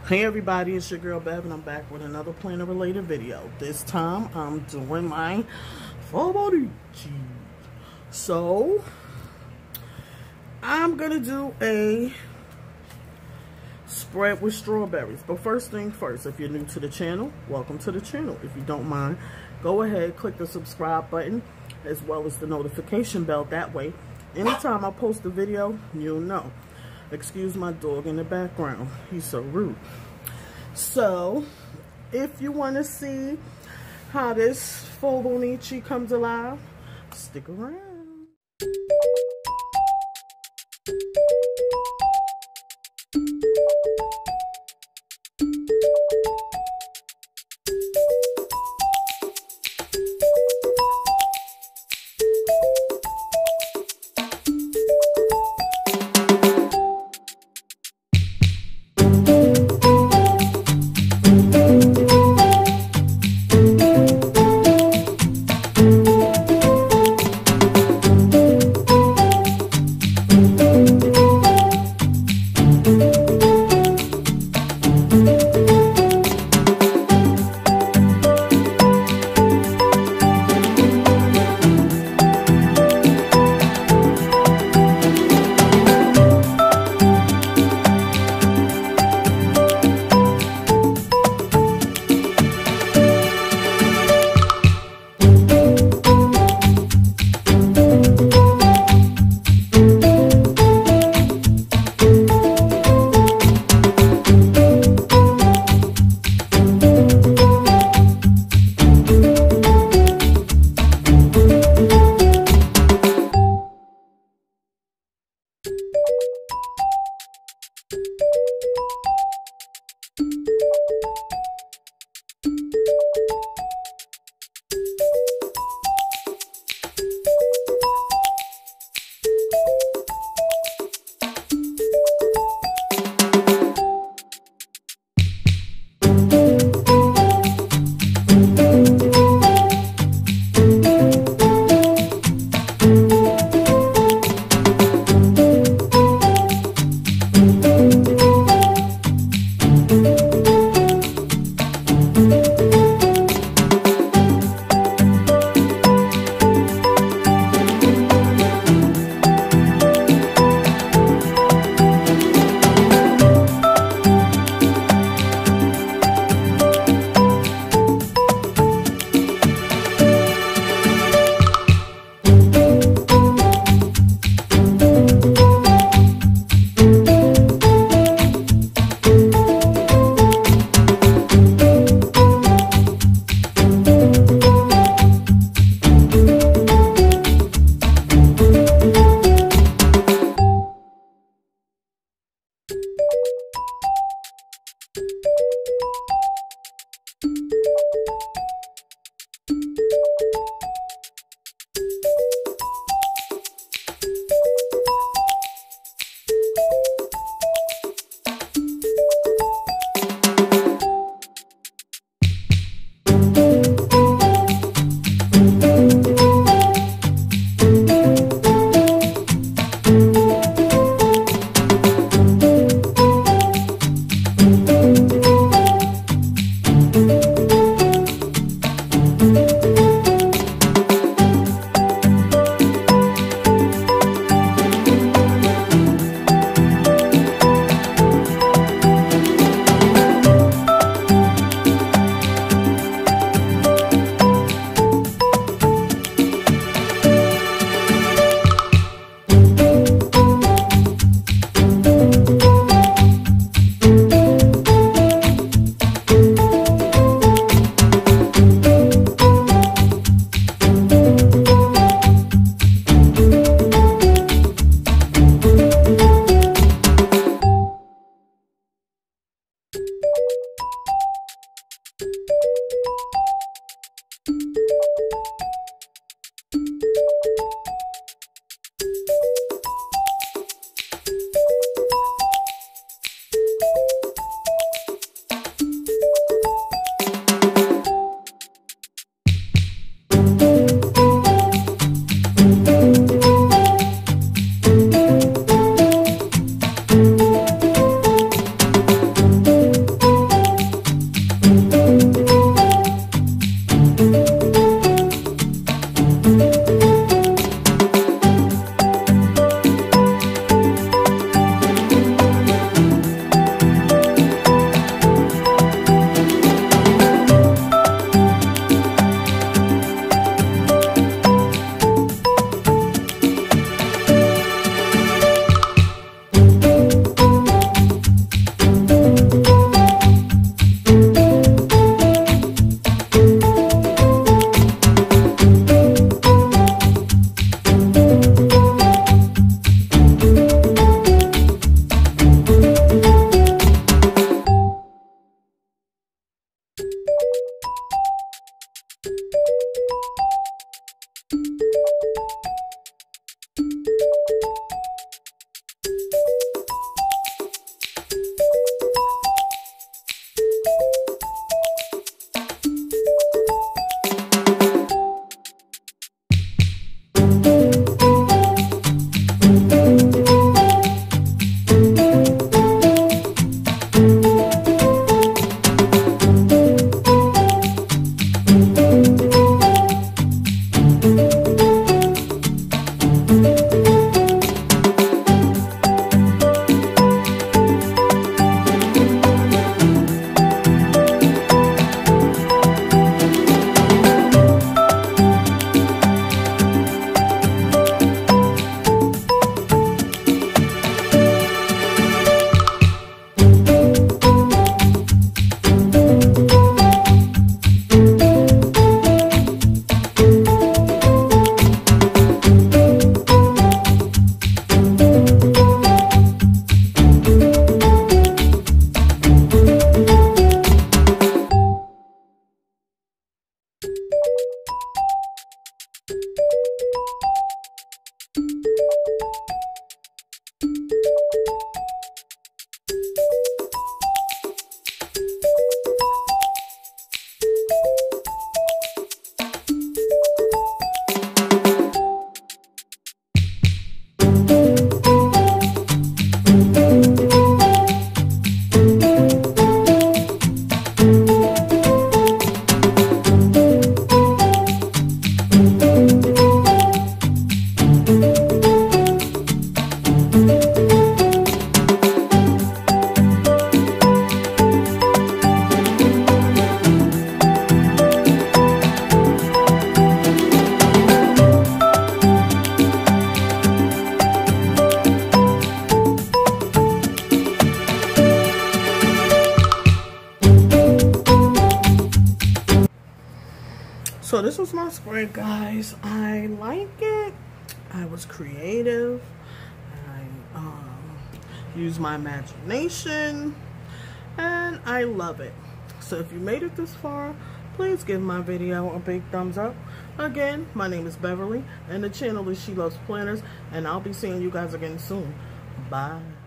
Hey everybody, it's your girl Bev and I'm back with another planner related video. This time I'm doing my full body cheese. So I'm gonna do a spread with strawberries. But first thing first, if you're new to the channel, welcome to the channel. If you don't mind, go ahead, click the subscribe button as well as the notification bell. That way, anytime I post a video, you'll know. Excuse my dog in the background. He's so rude. So, if you want to see how this full bonichi comes alive, stick around. So this was my spread, guys. I like it. I was creative. I used my imagination, and I love it. So if you made it this far, please give my video a big thumbs up. Again, my name is Beverly, and the channel is She Loves Planners, and I'll be seeing you guys again soon. Bye.